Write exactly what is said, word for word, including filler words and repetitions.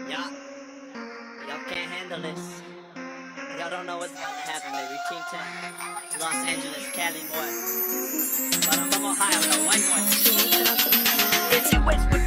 Y'all, y'all can't handle this. Y'all don't know what's about to happen, baby. King Tech, Los Angeles, Cali boy. But I'm from Ohio, the white boy. It's a